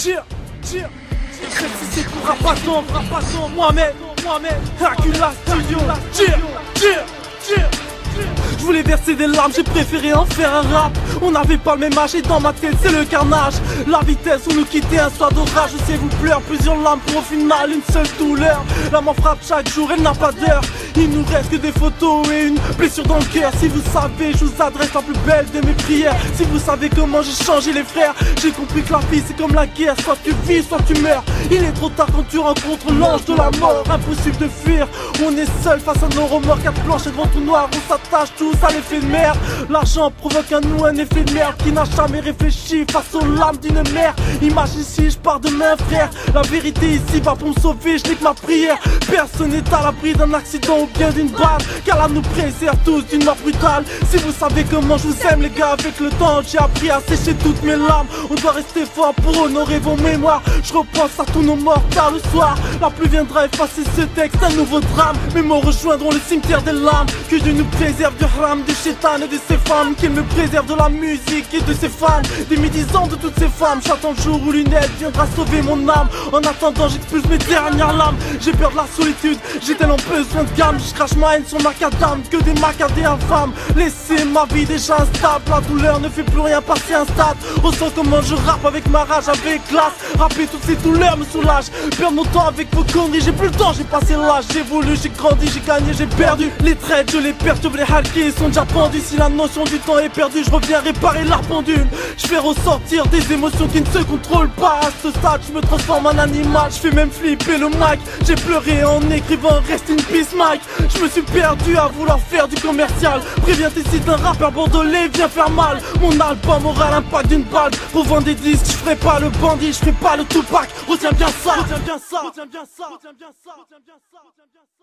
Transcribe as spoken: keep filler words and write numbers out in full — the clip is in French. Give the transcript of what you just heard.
tire, tire. Si c'est pour Rapaton, Rapaton, Mohamed, Mohamed, Hercula Studio, tire, tire, tire. Je voulais verser des larmes, j'ai préféré en faire un rap. On n'avait pas le même âge et dans ma tête c'est le carnage. La vitesse où nous quitter un soir d'orage. Je sais vous pleure plusieurs larmes pour au final une seule douleur. La mort frappe chaque jour, elle n'a pas d'heure. Il nous reste que des photos et une blessure dans le cœur. Si vous savez, je vous adresse la plus belle de mes prières. Si vous savez comment j'ai changé les frères. J'ai compris que la vie c'est comme la guerre. Soit tu vis, soit tu meurs. Il est trop tard quand tu rencontres l'ange de la mort. Impossible de fuir, on est seul face à nos remords. Quatre planches et devant tout noir, on s'attache tous à l'effet de merde. L'argent provoque en nous un effet de merde qui n'a jamais réfléchi face aux larmes d'une mère. Imagine si je pars demain frère. La vérité ici va pour me sauver, je n'ai que ma prière. Personne n'est à l'abri d'un accident ou bien d'une balle, car là nous préserve tous d'une mort brutale. Si vous savez comment je vous aime les gars, avec le temps j'ai appris à sécher toutes mes larmes. On doit rester fort pour honorer vos mémoires. Je repense à tous nos morts tard le soir. La pluie viendra effacer ce texte, un nouveau drame. Mes mots rejoindront le cimetière des larmes. Que Dieu nous préserve du haram, des chétans et de ces femmes. Qu'il me préserve de la musique et de ses fans. Des médisants de toutes ces femmes. J'attends le jour où Lunette viendra sauver mon âme. En attendant j'expulse mes dernières larmes. J'ai peur de la solitude, j'ai tellement besoin de gamme. Je crache ma haine sur macadam, que des macadés infâmes. Laissez ma vie déjà instable. La douleur ne fait plus rien passer un stade. Ressens comment je rappe avec ma rage, avec classe. Rapper toutes ces douleurs me soulage. Perdre mon temps avec vos conneries, j'ai plus le temps, j'ai passé l'âge. J'ai voulu, j'ai grandi, j'ai gagné, j'ai perdu. Les traites, je les perturbe, les halkés sont déjà pendus. Si la notion du temps est perdue, je reviens réparer la pendule. Je fais ressortir des émotions qui ne se contrôlent pas. À ce stade, je me transforme en animal. Je fais même flipper le mic. J'ai pleuré en écrivant Rest in peace Mike. Je me suis perdu à vouloir faire du commercial. Préviens tes sites, un rappeur bordelais vient faire mal. Mon album aura l'impact d'une balle. Pour vendre des disques, je ferai pas le bandit, je ferai pas le Tupac. Retiens bien ça, retiens bien ça, retiens bien ça, retiens bien ça, retiens bien ça, retiens bien ça.